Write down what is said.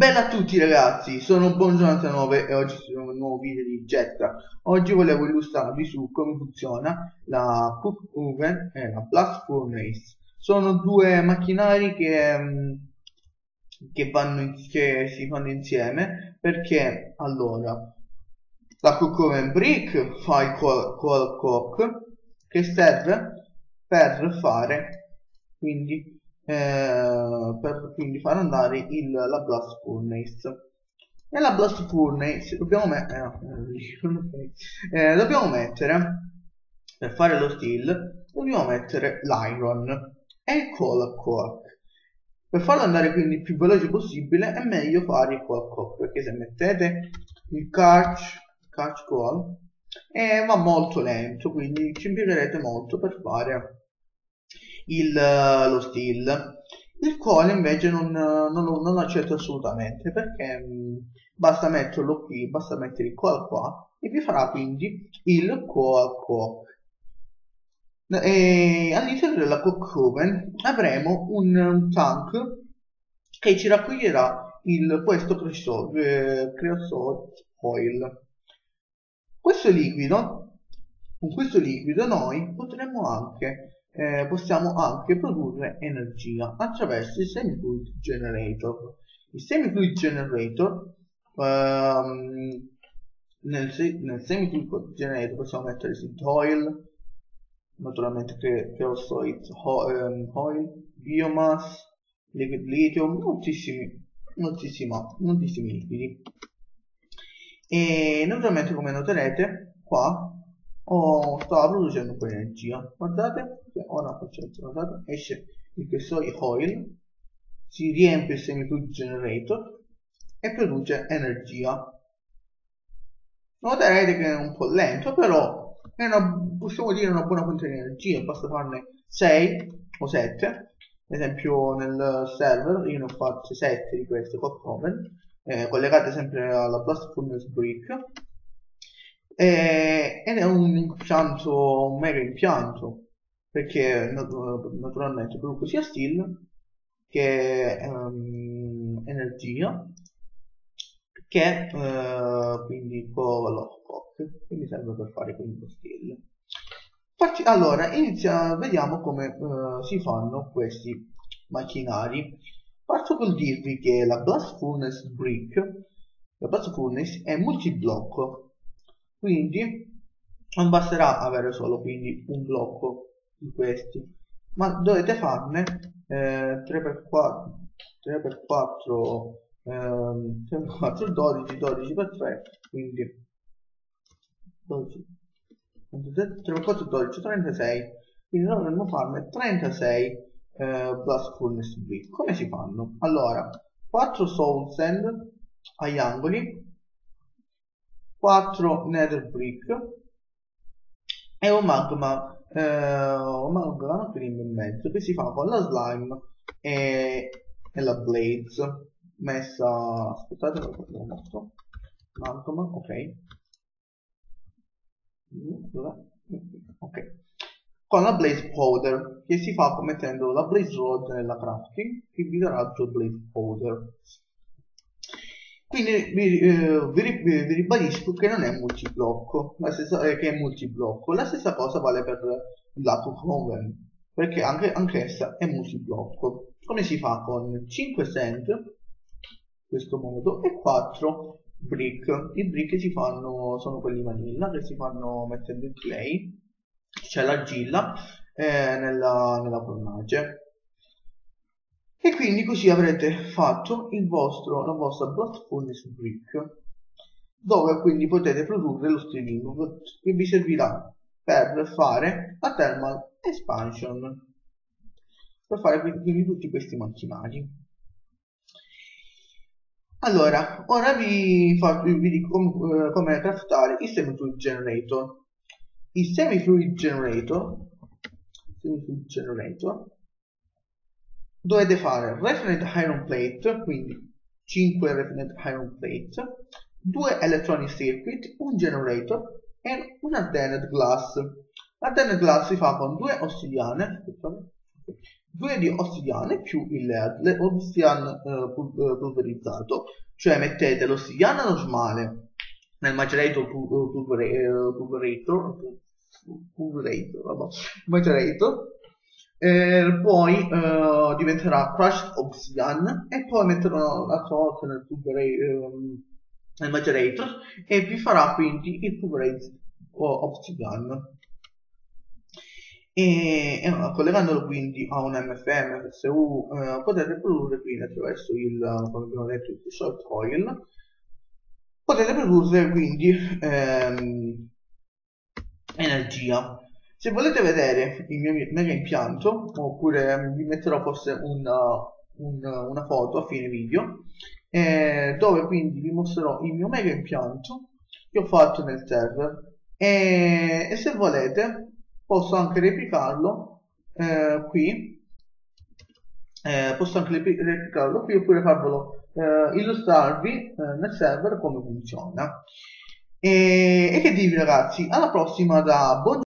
Bella a tutti ragazzi, sono Bon99 e oggi sono un nuovo video di Jetcraft. Oggi volevo illustrarvi su come funziona la Cook Oven e la Blast Furnace. Sono due macchinari che si fanno insieme perché allora la Cook Oven Brick fa il coal coke che serve per fare quindi far andare la Blast Furnace. Nella Blast Furnace dobbiamo mettere per fare lo steel dobbiamo mettere l'iron e il coal coke. Per farlo andare quindi il più veloce possibile è meglio fare il coal coke, perché se mettete il catch coal va molto lento, quindi ci impiegherete molto per fare lo steel. Il coal invece non accetto assolutamente, perché basta metterlo qui, basta mettere il coal qua e vi farà quindi il coal coke. E all'interno della cook oven avremo un tank che ci raccoglierà questo creosote oil. Con questo liquido noi possiamo anche produrre energia attraverso il semi-fluid generator. Il semi-fluid generator nel semi-fluid generator possiamo mettere seed oil, naturalmente creosote oil, biomass, liquid lithium, moltissimi liquidi. E naturalmente, come noterete qua sta producendo un po' di energia. Guardate, ora guardate, esce il creosote oil, si riempie il semi-fluid generator e produce energia. Noterete che è un po' lento, però possiamo dire una buona fonte di energia. Basta farne 6 o 7. Ad esempio nel server io ne ho fatte 7 di queste cook oven, collegate sempre alla Blast Furnace Brick, ed è un mega impianto, perché naturalmente produce sia steel che energia, che quindi quindi serve per fare quindi lo steel. Allora vediamo come si fanno questi macchinari. Parto col dirvi che la Blast Furnace Brick, la Blast Furnace è multiblocco, quindi non basterà avere solo quindi un blocco di questi, ma dovete farne 3x4 12 12x3, quindi 12 3x4 12 36, quindi noi dovremmo farne 36 Blast Furnace Brick. Come si fanno? Allora, 4 soul sand agli angoli, 4 nether brick e un magma cream in mezzo, che si fa con la slime e la blaze messa, aspettate, lo mostro, magma, ok, con la blaze powder, che si fa mettendo la blaze rod nella crafting, che vi darà il blaze powder. Quindi vi ribadisco che non è multiblocco, che è multiblocco. La stessa cosa vale per la cook oven, perché anch'essa è multiblocco. Come si fa? Con 5 sand, in questo modo, e 4 brick. I brick sono quelli vanilla, che si fanno mettendo il clay, cioè l'argilla, nella fornace. E quindi così avrete fatto la vostra Blast Furnace Brick, dove quindi potete produrre lo steel ingot, che vi servirà per fare la thermal expansion, per fare quindi tutti questi macchinari. Allora, ora vi dico come craftare il semi-fluid generator. Il semi-fluid generator dovete fare refined iron plate, quindi 5 refined iron plate, 2 electronic circuit, un generator e un hardened glass. Hardened glass si fa con 2 ossidiane, 2 di ossidiane più il lead, l'ossidian polverizzato, cioè mettete l'ossidiana normale nel macerator macerator, poi diventerà crushed obsidian e poi metterò la sorte nel macerator e vi farà quindi il pulverized obsidian. Collegandolo quindi a un MFM FSU potete produrre quindi attraverso come abbiamo detto, il short coil, potete produrre quindi energia. Se volete vedere il mio mega impianto, oppure vi metterò forse una foto a fine video, dove quindi vi mostrerò il mio mega impianto che ho fatto nel server, e se volete posso anche replicarlo qui, oppure farvelo illustrarvi nel server come funziona. E che dirvi ragazzi, alla prossima da Bon